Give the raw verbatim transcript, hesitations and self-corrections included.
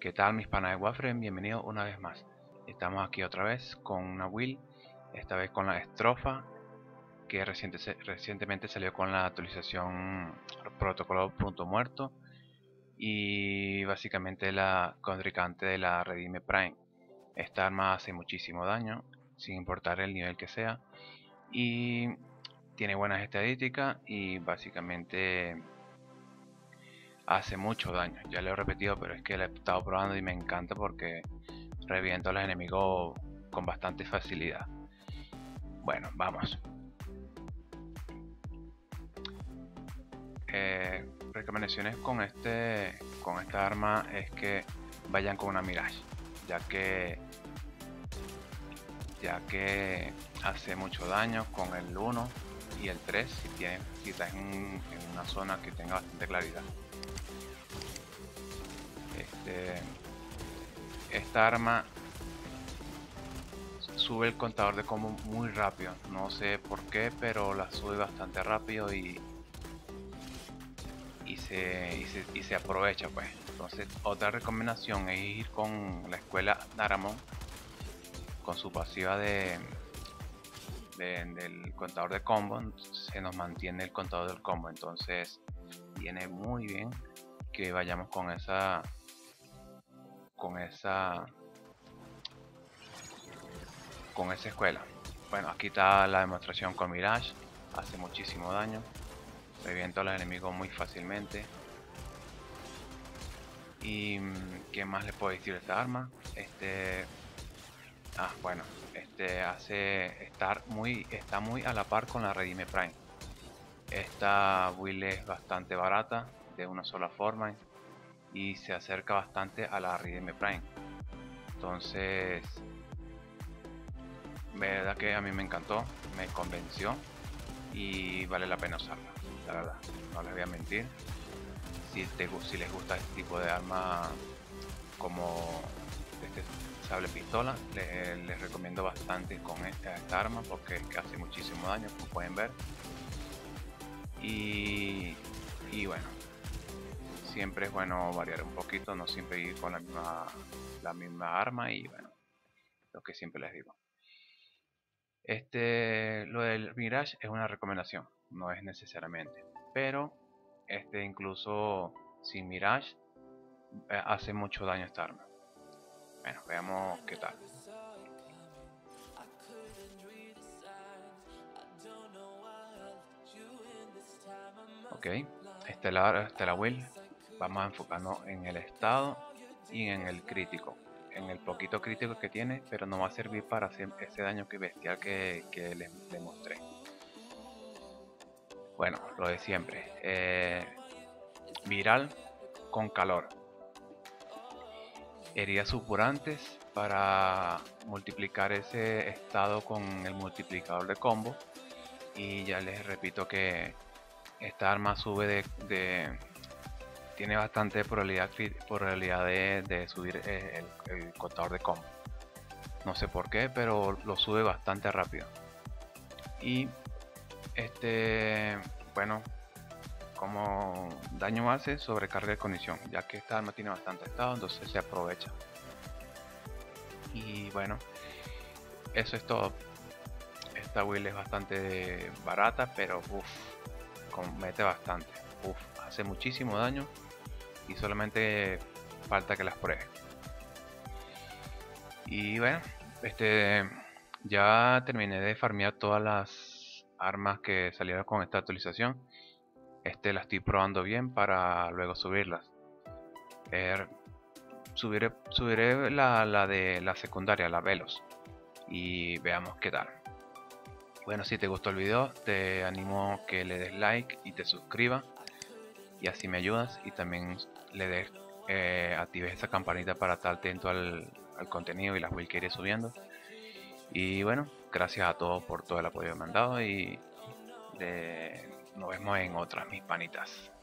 ¿Qué tal mis panas de Warframe? Bienvenidos una vez más. Estamos aquí otra vez con una build, esta vez con la estrofa que reciente, recientemente salió con la actualización protocolo punto muerto y básicamente la contrincante de la Redime Prime. Esta arma hace muchísimo daño sin importar el nivel que sea y tiene buenas estadísticas y básicamente hace mucho daño. Ya lo he repetido, pero es que la he estado probando y me encanta porque reviento a los enemigos con bastante facilidad. Bueno, vamos. Eh, recomendaciones con este con esta arma es que vayan con una Mirage, ya que ya que hace mucho daño con el uno y el tres si tienes si estás en, en una zona que tenga bastante claridad. Este, esta arma sube el contador de combo muy rápido, no sé por qué, pero la sube bastante rápido y y se, y se, y se aprovecha pues. Entonces otra recomendación es ir con la escuela Naramon con su pasiva de, de del contador de combo, se nos mantiene el contador del combo, entonces viene muy bien que vayamos con esa con esa con esa escuela. Bueno, aquí está la demostración con Mirage, hace muchísimo daño, reviento a los enemigos muy fácilmente. Y qué más le puedo decir de esta arma. Este ah bueno este hace estar muy está muy a la par con la Redime Prime. Esta build es bastante barata de una sola forma y se acerca bastante a la Redime Prime, entonces verdad que a mí me encantó, me convenció y vale la pena usarla, la verdad, no les voy a mentir. Si, te, si les gusta este tipo de arma como este sable pistola, les, les recomiendo bastante con esta, esta arma porque es que hace muchísimo daño, como pueden ver. Y, y bueno, siempre es bueno variar un poquito, no siempre ir con la misma, la misma arma y bueno, lo que siempre les digo. Este, lo del Mirage es una recomendación, no es necesariamente, pero este incluso sin Mirage eh, hace mucho daño esta arma. Bueno, veamos qué tal. Ok, esta es la, esta es la build. Vamos a enfocarnos en el estado y en el crítico. En el poquito crítico que tiene, pero no va a servir para hacer ese daño que bestial que, que les, les mostré. Bueno, lo de siempre. Eh, viral con calor. Heridas suppurantes para multiplicar ese estado con el multiplicador de combo. Y ya les repito que esta arma sube de, de tiene bastante probabilidad, probabilidad de, de subir el, el contador de combo. No sé por qué, pero lo sube bastante rápido. Y este, bueno, como daño hace, sobrecarga de condición, ya que esta arma tiene bastante estado, entonces se aprovecha. Y bueno, eso es todo. Esta build es bastante barata, pero uff, mete bastante. Uf, hace muchísimo daño y solamente falta que las pruebe. Y bueno, este ya terminé de farmear todas las armas que salieron con esta actualización. Este la estoy probando bien para luego subirlas. Eh, subiré subiré la, la de la secundaria, la Velos, y veamos qué tal. Bueno, si te gustó el video, te animo que le des like y te suscribas, y así me ayudas, y también le des eh, actives esa campanita para estar atento al, al contenido y las builds que iré subiendo. Y bueno, gracias a todos por todo el apoyo que me han dado y de, nos vemos en otras, mis panitas.